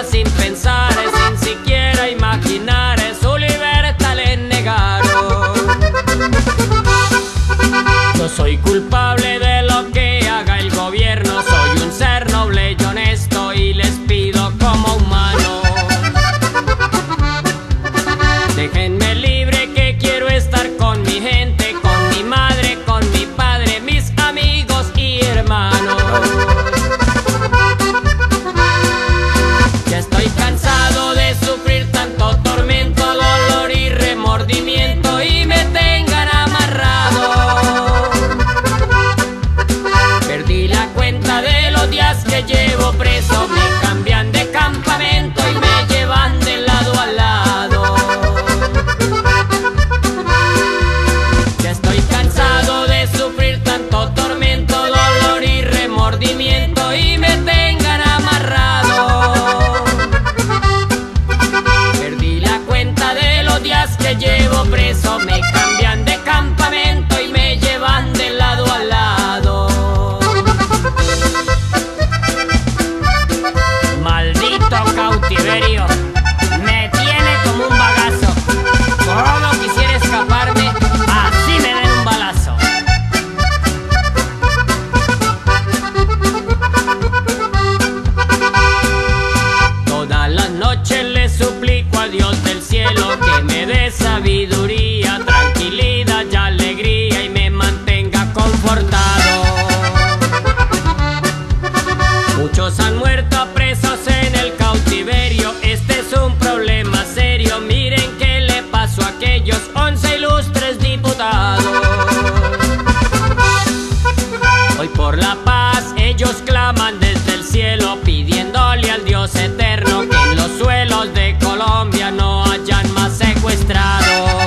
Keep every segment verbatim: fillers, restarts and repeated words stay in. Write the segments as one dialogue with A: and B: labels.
A: vida sin pensar, sin siquiera imaginar, su libertad les negaron. Yo soy culpable de lo que haga el gobierno, soy un ser noble y honesto y les pido como humano, déjenme libre que quiero estar con mi gente, con mi madre, con mi padre, mis amigos y hermanos. Ya estoy cansado de sufrir tanto tormento, dolor y remordimiento y me tengan amarrado. Perdí la cuenta de los días que llevo preso, me cambian de campamento y me llevan de lado a lado. Ya estoy cansado de sufrir tanto tormento, dolor y remordimiento y me tengan amarrado. Perdí la cuenta de los días que llevo preso, me cambian de campamento y me llevan de lado a lado. Maldito cautiverio, me tiene como un bagazo. Como quisiera escaparme, así me den un balazo. Todas las noches le suplico a Dios del cielo que me dé sabiduría, tranquilidad y alegría y me mantenga confortado. Muchos han muerto presos en el cautiverio, este es un problema serio, miren qué le pasó a aquellos once ilustres diputados. Hoy por la paz ellos claman desde el cielo, pidiéndole al Dios eterno que en los suelos de Colombia no hayan más secuestrados.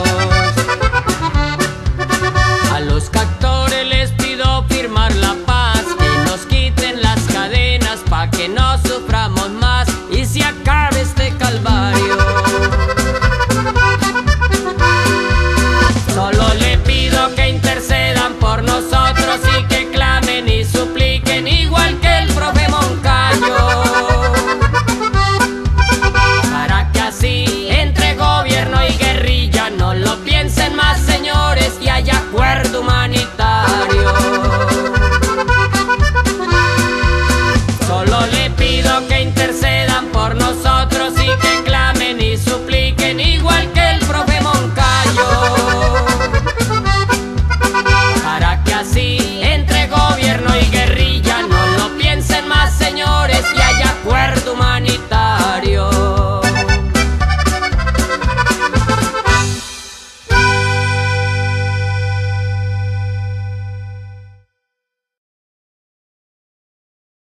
A: A los captores les pido firmar la paz, que nos quiten las cadenas pa' que no suframos más y si acaso